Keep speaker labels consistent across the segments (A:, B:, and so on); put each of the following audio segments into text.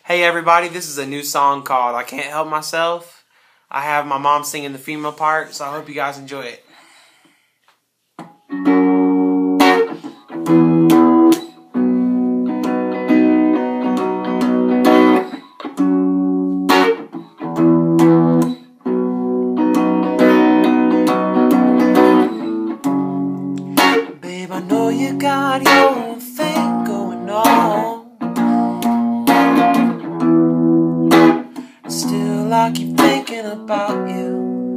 A: Hey everybody, this is a new song called I Can't Help Myself. I have my mom singing the female part, so I hope you guys enjoy it. Babe, I know you got your own thing going on. Still I keep thinking about you.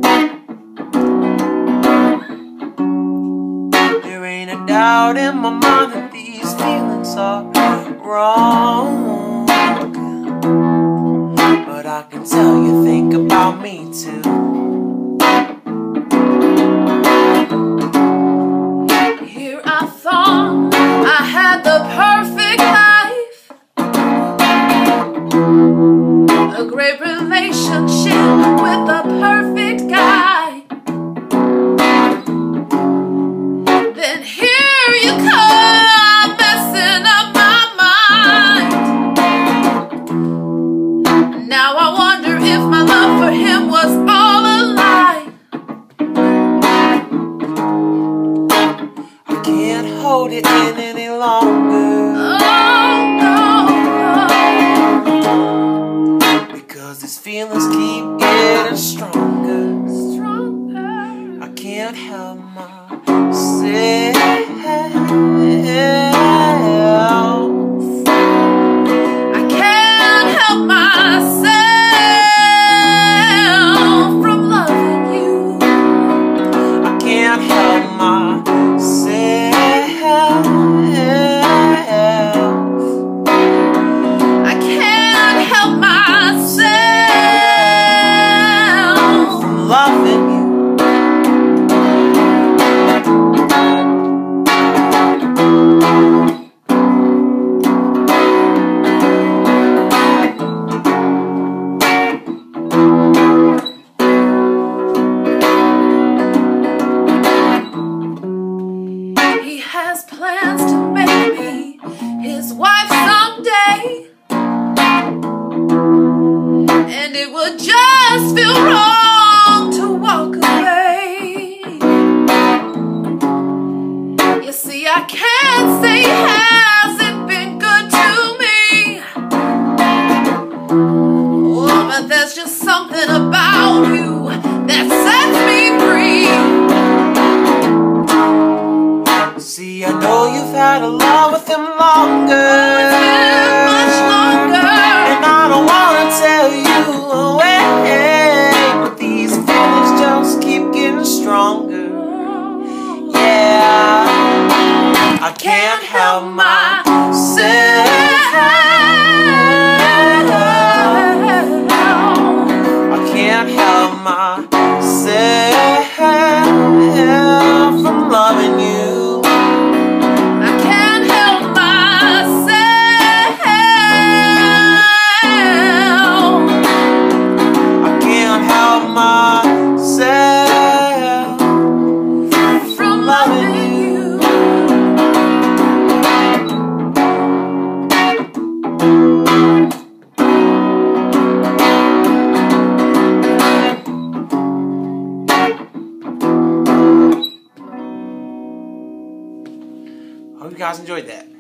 A: There ain't a doubt in my mind that these feelings are wrong, but I can tell you think about me too.
B: Here I thought I had the perfect life, a great relationship with a perfect guy. Then here you come, messing up my mind. Now I wonder if my love for him was all a lie.
A: I can't hold it in any longer. Because these feelings keep getting stronger. I can't help myself.
B: I can't help myself from loving you.
A: I can't help myself.
B: I can't help myself
A: from loving you.
B: He has plans to make me his wife someday, and it would just feel wrong to walk away. You see, I can't say he hasn't been good to me, oh, but there's just something about you that sets me free.
A: See, I know you've had a love with him longer.
B: It's been much longer,
A: and I don't wanna tell you away, but these feelings just keep getting stronger. Yeah, I can't help myself. I can't help myself from loving you.
B: I can't help myself.
A: I can't help myself
B: From loving you.
A: Hope you guys enjoyed that.